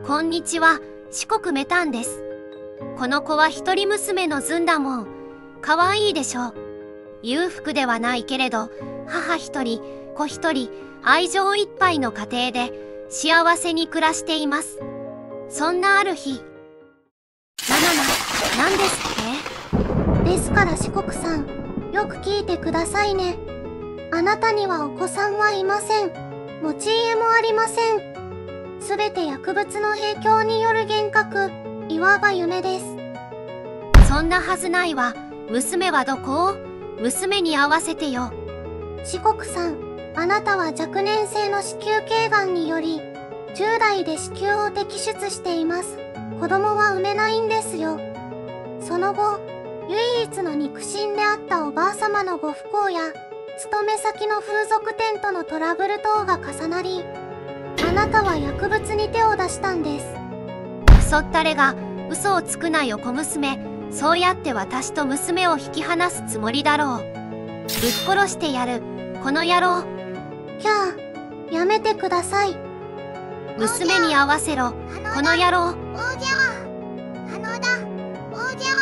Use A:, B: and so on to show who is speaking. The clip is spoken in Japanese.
A: こんにちは、四国メタンです。この子は一人娘のずんだもん。かわいいでしょ。裕福ではないけれど、母一人、子一人、愛情いっぱいの家庭で幸せに暮らしています。そんなある日、なんですって？
B: ですから四国さん、よく聞いてくださいね。あなたにはお子さんはいません。持ち家もありません。すべて薬物の影響による幻覚、いわば夢です。
A: そんなはずないわ。娘はどこ？娘に会わせてよ。
B: 四国さん、あなたは若年性の子宮頸がんにより、10代で子宮を摘出しています。子供は産めないんですよ。その後、唯一の肉親であったおばあさまのご不幸や、勤め先の風俗店とのトラブル等が重なり、あなたは薬物に手を出したんです。
A: クソったれが、嘘をつくなよ小娘。そうやって私と娘を引き離すつもりだろう。ぶっ殺してやる、この野郎。
B: キャー、やめてください。
A: 娘に会わせろ、この野郎。
B: おじゃ、おじゃ。